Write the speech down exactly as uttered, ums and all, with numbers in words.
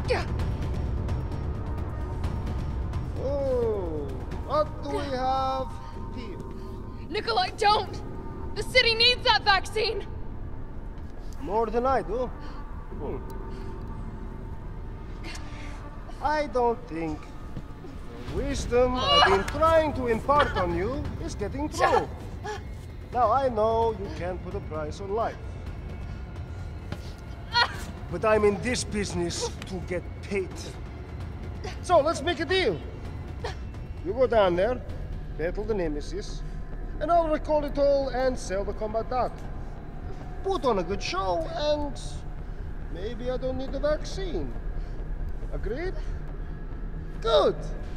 Oh, what do we have here? Nikolai, don't! The city needs that vaccine! More than I do. Hmm. I don't think the wisdom I've been trying to impart on you is getting through. Now I know you can't put a price on life. But I'm in this business to get paid. So let's make a deal. You go down there, battle the Nemesis, and I'll recall it all and sell the combat art. Put on a good show, and maybe I don't need the vaccine. Agreed? Good.